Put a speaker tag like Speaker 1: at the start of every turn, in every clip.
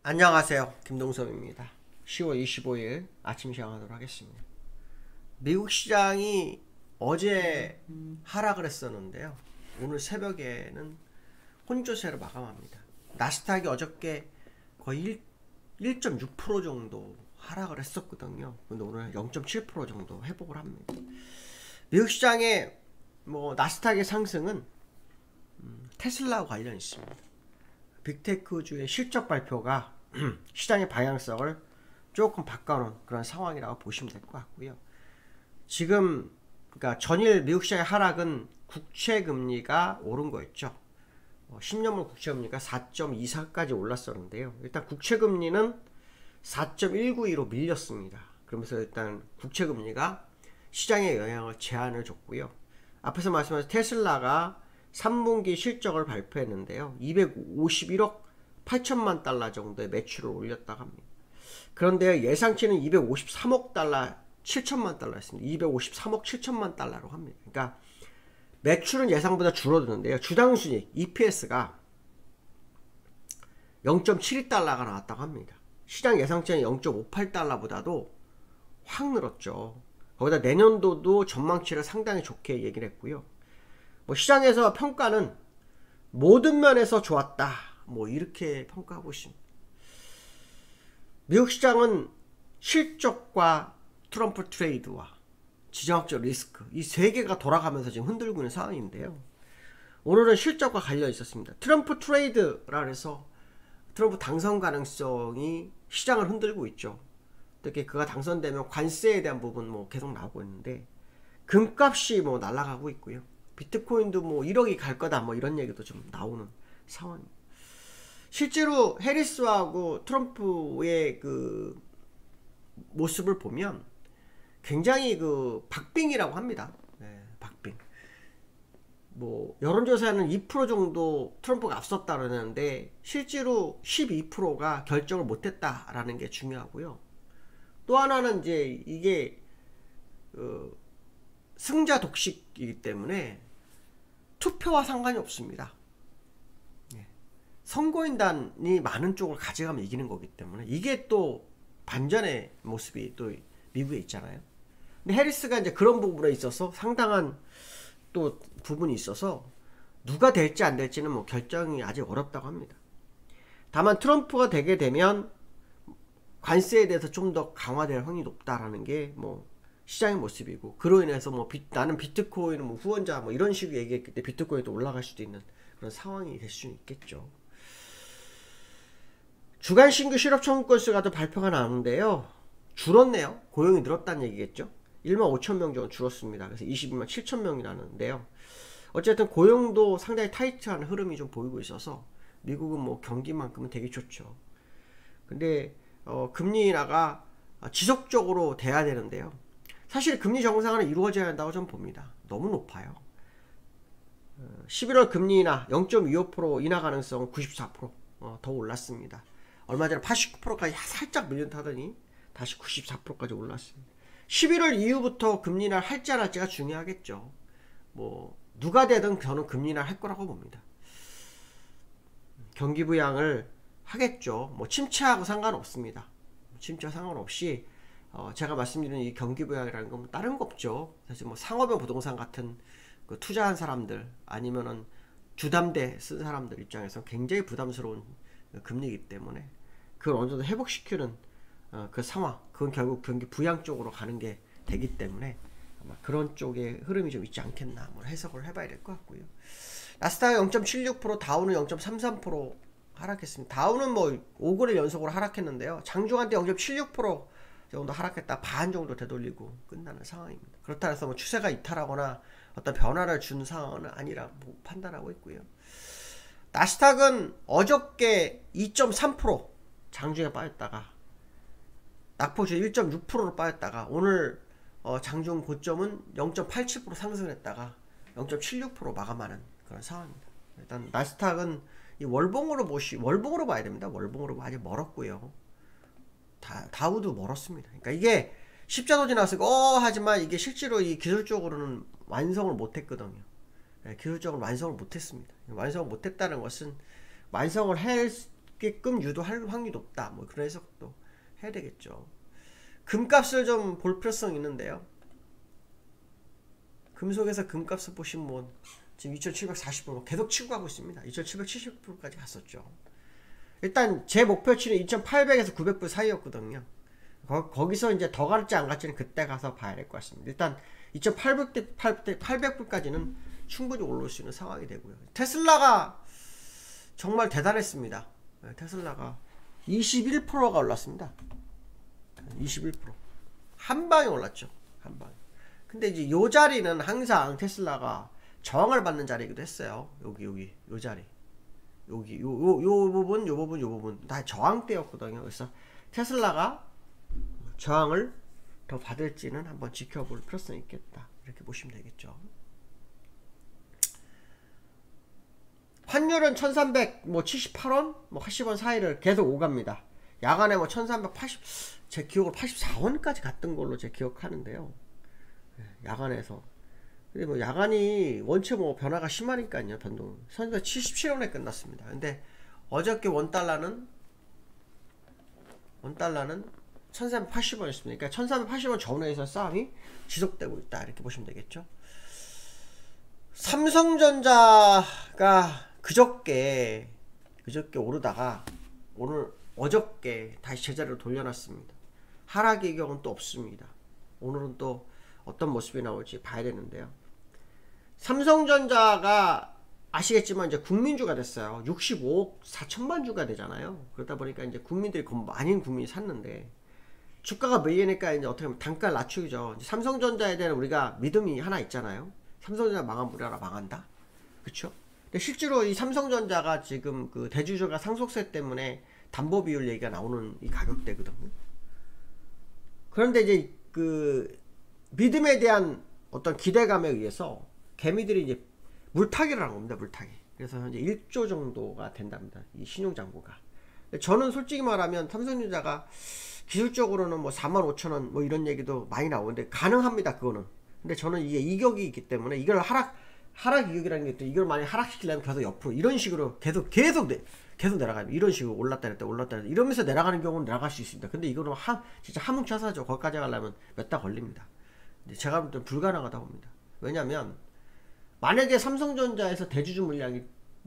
Speaker 1: 안녕하세요. 김동섭입니다. 10월 25일 아침 시작하도록 하겠습니다. 미국 시장이 어제 하락을 했었는데요. 오늘 새벽에는 혼조세로 마감합니다. 나스닥이 어저께 거의 1.6% 정도 하락을 했었거든요. 근데 오늘 0.7% 정도 회복을 합니다. 미국 시장의 나스닥의 상승은 테슬라와 관련이 있습니다. 빅테크주의 실적 발표가 시장의 방향성을 조금 바꿔놓은 그런 상황이라고 보시면 될 것 같고요. 지금 그러니까 전일 미국 시장의 하락은 국채금리가 오른 거였죠. 10년물 국채금리가 4.24까지 올랐었는데요. 일단 국채금리는 4.192로 밀렸습니다. 그러면서 일단 국채금리가 시장에 영향을 제한을 줬고요. 앞에서 말씀하신 테슬라가 3분기 실적을 발표했는데요. 251억 8천만 달러 정도의 매출을 올렸다고 합니다. 그런데 예상치는 253억 달러 7천만 달러였습니다. 253억 7천만 달러로 합니다. 그러니까 매출은 예상보다 줄어드는데요. 주당 순이익 EPS가 0.72달러가 나왔다고 합니다. 시장 예상치는 0.58달러보다도 확 늘었죠. 거기다 내년도도 전망치를 상당히 좋게 얘기를 했고요. 시장에서 평가는 모든 면에서 좋았다. 이렇게 평가하고 있습니다. 미국 시장은 실적과 트럼프 트레이드와 지정학적 리스크 이 세 개가 돌아가면서 지금 흔들고 있는 상황인데요. 오늘은 실적과 관련 있었습니다. 트럼프 트레이드라 해서 트럼프 당선 가능성이 시장을 흔들고 있죠. 특히 그가 당선되면 관세에 대한 부분 계속 나오고 있는데 금값이 날아가고 있고요. 비트코인도 1억이 갈 거다 이런 얘기도 좀 나오는 상황입니다. 실제로 해리스하고 트럼프의 그 모습을 보면 굉장히 박빙이라고 합니다. 네, 박빙. 여론조사는 2% 정도 트럼프가 앞섰다 그러는데 실제로 12%가 결정을 못했다라는 게 중요하고요. 또 하나는 이제 이게 승자 독식이기 때문에 투표와 상관이 없습니다. 선거인단이 많은 쪽을 가져가면 이기는 거기 때문에 이게 또 반전의 모습이 또 미국에 있잖아요. 근데 해리스가 이제 그런 부분에 있어서 상당한 또 부분이 있어서 누가 될지 안 될지는 결정이 아직 어렵다고 합니다. 다만 트럼프가 되게 되면 관세에 대해서 좀 더 강화될 확률이 높다라는 게 시장의 모습이고, 그로 인해서 나는 비트코인 후원자 이런 식으로 얘기했기 때문에 비트코인도 올라갈 수도 있는 그런 상황이 될 수 있겠죠. 주간 신규 실업 청구 건수가 또 발표가 나오는데요. 줄었네요. 고용이 늘었다는 얘기겠죠. 1만 5천 명 정도 줄었습니다. 그래서 22만 7천 명이 나는데요. 어쨌든 고용도 상당히 타이트한 흐름이 좀 보이고 있어서 미국은 경기만큼은 되게 좋죠. 근데 금리 인하가 지속적으로 돼야 되는데요. 사실 금리 정상화는 이루어져야 한다고 저는 봅니다. 너무 높아요. 11월 금리 인하 0.25% 인하 가능성은 94%, 더 올랐습니다. 얼마 전에 89%까지 살짝 밀려타더니 다시 94%까지 올랐습니다. 11월 이후부터 금리 인하를 할지 안 할지가 중요하겠죠. 누가 되든 저는 금리 인하를 할 거라고 봅니다. 경기 부양을 하겠죠. 침체하고 상관없습니다. 침체와 상관없이 제가 말씀드리는 이 경기 부양이라는 건 다른 거 없죠. 사실 상업용 부동산 같은 투자한 사람들 아니면은 주담대 쓴 사람들 입장에서 굉장히 부담스러운 금리이기 때문에 그걸 어느 정도 회복시키는 그 상황, 그건 결국 경기 부양 쪽으로 가는 게 되기 때문에 아마 그런 쪽의 흐름이 좀 있지 않겠나 해석을 해봐야 될 것 같고요. 나스닥 0.76%, 다우는 0.33% 하락했습니다. 다우는 5거래 연속으로 하락했는데요. 장중한 때 0.76% 정도 하락했다 반 정도 되돌리고 끝나는 상황입니다. 그렇다 해서 추세가 이탈하거나 어떤 변화를 준 상황은 아니라 판단하고 있고요. 나스닥은 어저께 2.3% 장중에 빠졌다가 낙폭주 1.6%로 빠졌다가 오늘 장중 고점은 0.87% 상승했다가 0.76% 마감하는 그런 상황입니다. 일단 나스닥은 이 월봉으로 봐야 됩니다. 월봉으로 아직 멀었고요. 다우도 멀었습니다. 그러니까 이게 십자도지 나왔으니까 하지만 이게 실제로 이 기술적으로는 완성을 못했거든요. 기술적으로 완성을 못했습니다. 완성을 못했다는 것은 완성을 할 가게끔 유도할 확률이 높다. 뭐 그런 해석도 해야 되겠죠. 금값을 좀 볼 필요성이 있는데요. 금속에서 금값을 보시면 뭐 지금 2740불 계속 치고 가고 있습니다. 2770불까지 갔었죠. 일단 제 목표치는 2800에서 900불 사이였거든요. 거기서 이제 더 갈지 안 갈지는 그때 가서 봐야 될 것 같습니다. 일단 2800불까지는 충분히 올라올 수 있는 상황이 되고요. 테슬라가 정말 대단했습니다. 테슬라가 21%가 올랐습니다. 21%. 한 방에 올랐죠. 한 방에. 근데 이제 요 자리는 항상 테슬라가 저항을 받는 자리이기도 했어요. 여기 요 자리. 여기 요 부분 다 저항대였거든요. 그래서 테슬라가 저항을 더 받을지는 한번 지켜볼 필요성이 있겠다. 이렇게 보시면 되겠죠. 환율은 1378원, 뭐 80원 사이를 계속 오갑니다. 야간에 뭐 1380, 제 기억으로 84원까지 갔던 걸로 제 기억하는데요. 야간에서. 근데 뭐 야간이 원체 뭐 변화가 심하니까요, 변동. 선지가 77원에 끝났습니다. 근데 어저께 원달러는 1380원이었습니다. 그러니까 1380원 전후에서 싸움이 지속되고 있다. 이렇게 보시면 되겠죠. 삼성전자가 그저께 오르다가 어저께 다시 제자리로 돌려놨습니다. 하락의 경우는 또 없습니다. 오늘은 또 어떤 모습이 나올지 봐야 되는데요. 삼성전자가 아시겠지만 이제 국민주가 됐어요. 65억 4천만 주가 되잖아요. 그러다 보니까 이제 국민들이 많은 국민이 샀는데 주가가 밀리니까 이제 어떻게 보면 단가를 낮추죠. 이제 삼성전자에 대한 우리가 믿음이 하나 있잖아요. 삼성전자 망하면 우리나라 망한다. 그쵸? 근데 실제로 이 삼성전자가 지금 그 대주주가 상속세 때문에 담보 비율 얘기가 나오는 이 가격대거든요. 그런데 이제 그 믿음에 대한 어떤 기대감에 의해서 개미들이 이제 물타기를 한 겁니다. 물타기. 그래서 현재 1조 정도가 된답니다. 이 신용장부가. 저는 솔직히 말하면 삼성전자가 기술적으로는 뭐 45,000원 뭐 이런 얘기도 많이 나오는데 가능합니다. 그거는. 근데 저는 이게 이격이 있기 때문에 이걸 하락 이격이라는 게 또 이걸 많이 하락시키려면 계속 옆으로 이런 식으로 계속 내려가요. 이런 식으로 올랐다 이러면서 내려가는 경우는 내려갈 수 있습니다. 근데 이거는 진짜 함흥차사죠. 거기까지 가려면 몇 달 걸립니다. 제가 볼 때는 불가능하다고 봅니다. 왜냐면 만약에 삼성전자에서 대주주 물량이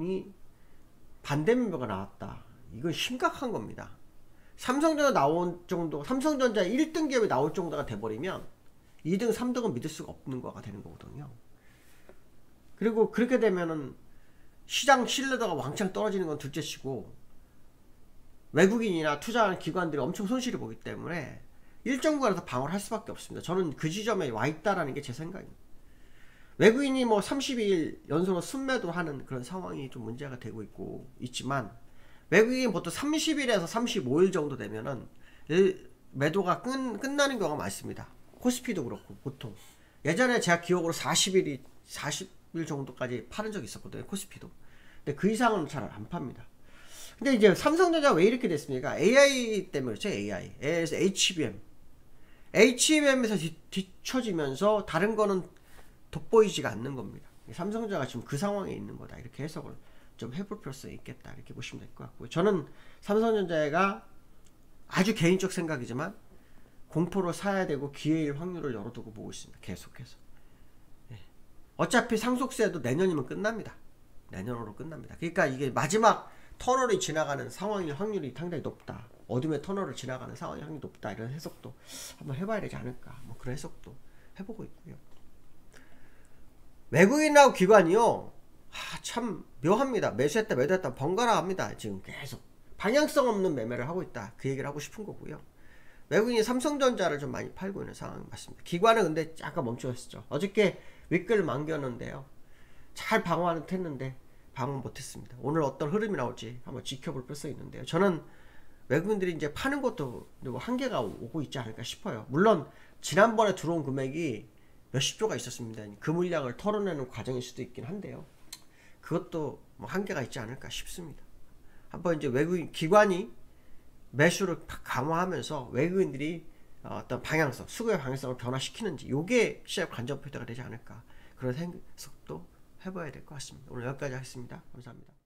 Speaker 1: 반대 매매가 나왔다. 이건 심각한 겁니다. 삼성전자 나온 정도, 삼성전자 1등 기업이 나올 정도가 돼버리면 2등, 3등은 믿을 수가 없는 거가 되는 거거든요. 그리고 그렇게 되면은 시장 신뢰도가 왕창 떨어지는 건 둘째치고 외국인이나 투자하는 기관들이 엄청 손실을 보기 때문에 일정 구간에서 방어를 할 수밖에 없습니다. 저는 그 지점에 와 있다라는 게 제 생각입니다. 외국인이 뭐 32일 연속으로 순매도 하는 그런 상황이 좀 문제가 되고 있지만 외국인 보통 30일에서 35일 정도 되면은 매도가 끝나는 경우가 많습니다. 코스피도 그렇고 보통 예전에 제가 기억으로 40일 정도까지 파는 적이 있었거든요. 코스피도. 근데 그 이상은 잘 안 팝니다. 근데 이제 삼성전자가 왜 이렇게 됐습니까? AI 때문에 그렇죠. AI에서 HBM에서 뒤처지면서 다른 거는 돋보이지가 않는 겁니다. 삼성전자가 지금 그 상황에 있는 거다. 이렇게 해석을 좀 해볼 필요성이 있겠다. 이렇게 보시면 될 것 같고요. 저는 삼성전자가 아주 개인적 생각이지만 공포로 사야 되고 기회일 확률을 열어두고 보고 있습니다. 계속해서. 어차피 상속세도 내년이면 끝납니다. 내년으로 끝납니다. 그러니까 이게 마지막 터널이 지나가는 상황일 확률이 상당히 높다. 어둠의 터널을 지나가는 상황일 확률이 높다. 이런 해석도 한번 해봐야 되지 않을까. 뭐 그런 해석도 해보고 있고요. 외국인하고 기관이요. 참 묘합니다. 매수했다 매도했다 번갈아 합니다. 지금 계속 방향성 없는 매매를 하고 있다. 그 얘기를 하고 싶은 거고요. 외국인이 삼성전자를 좀 많이 팔고 있는 상황이 맞습니다. 기관은 근데 약간 멈춰있었죠. 어저께 윗글 만겼는데요. 잘 방어하는 듯 했는데 방어 못했습니다. 오늘 어떤 흐름이 나올지 한번 지켜볼 필요성이 있는데요. 저는 외국인들이 이제 파는 것도 뭐 한계가 오고 있지 않을까 싶어요. 물론 지난번에 들어온 금액이 몇십조가 있었습니다. 그 물량을 털어내는 과정일 수도 있긴 한데요. 그것도 뭐 한계가 있지 않을까 싶습니다. 한번 이제 외국인 기관이 매수를 강화하면서 외국인들이 어떤 방향성, 수급의 방향성을 변화시키는지 요게 시장 관전 포인트가 되지 않을까 그런 생각도 해봐야 될 것 같습니다. 오늘 여기까지 하겠습니다. 감사합니다.